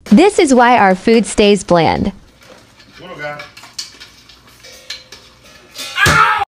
This is why our food stays bland. Uno, guys.